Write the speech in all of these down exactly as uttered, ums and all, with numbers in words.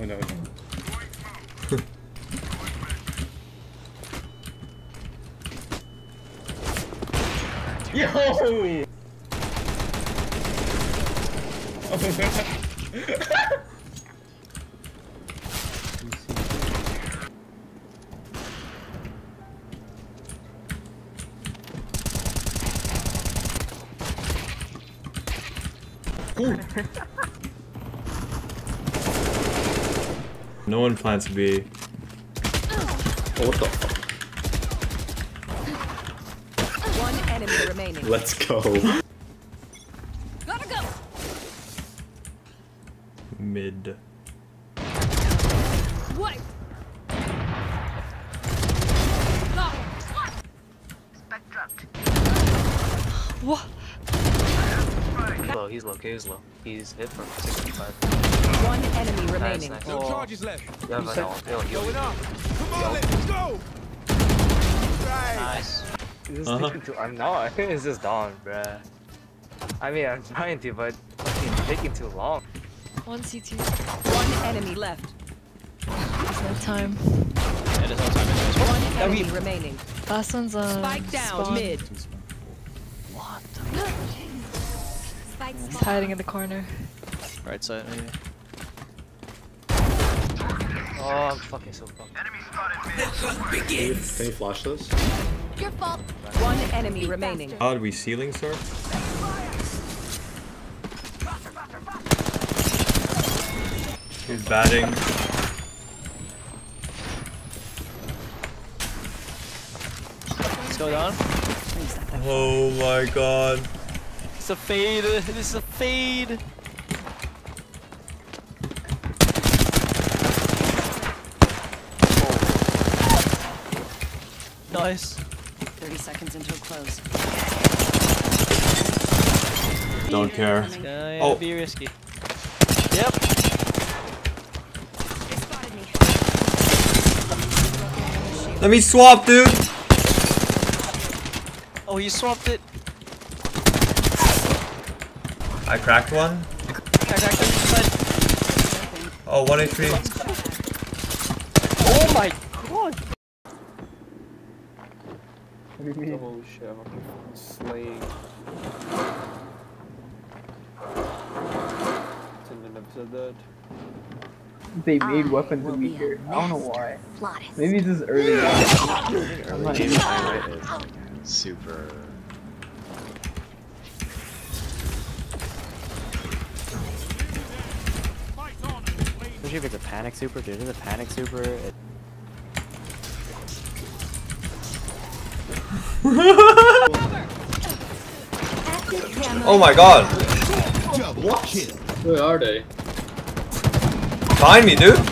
Oh no. Yo! No one plans to be. Oh, what the fuck? One enemy remaining. Let's go. Gotta go. Mid. What? What? He's low, he's low, he's low. He's hit from sixty-five. One enemy remaining. Nice. No charges left. You have an ult. Yo, yo, Going yo. up. Come on, let's go. Right. Nice. Is this Uh-huh. taking too- I'm not. It's just dawn, bruh. I mean, I'm trying to, but fucking taking too long. One C T. One enemy left. There's no time. Yeah, there's no time in this one. One enemy remaining. Last one's on. Spike down spawn. mid. What the? He's hiding in the corner. Right side, maybe. Oh, I'm fucking so fucked. Can you, can you flash this? Your fault. One enemy remaining. How do we ceiling, sir? He's batting. Let's go down. Oh my god. It's a fade. This is a fade. Nice. thirty seconds until close. Don't care. Yeah, yeah, Oh. be risky. Yep. They spotted me. Let me swap, dude. Oh, you swapped it. I cracked one. Crack, crack, crack, side. Oh, one H P. Oh my god. Oh shit, I'm fucking slaying. ten minutes of that. They made weapons weaker. I don't know why. Maybe this is early. Early game time, right? Is super. Especially if it's a panic super, dude. It's a panic super. It... Oh my god. What? Where are they? Behind me, dude.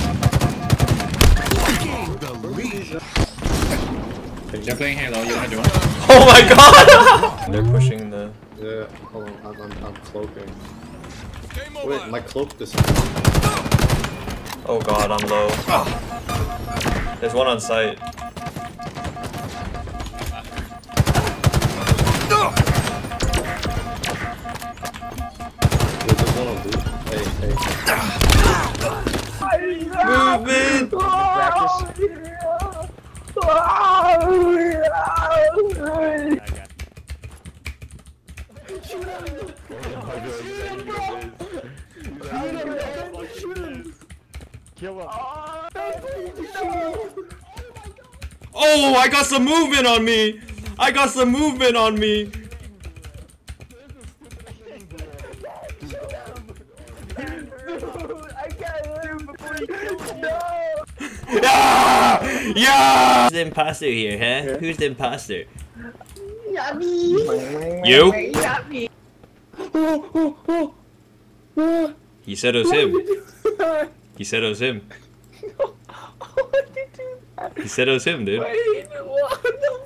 They're playing Halo, you wanna join? Oh my god. They're pushing the. Yeah, hold on, I'm, I'm, I'm cloaking. Game over. Wait, my cloak disappeared. Oh god, I'm low. There's one on site. Wait, there's one on blue. Hey, hey. Movement! Oh, I got some movement on me! I got some movement on me! Yeah! Yeah! Who's the imposter here, huh? Yeah. Who's the imposter? You? He said it was him. He said it was him. He said it was him, dude.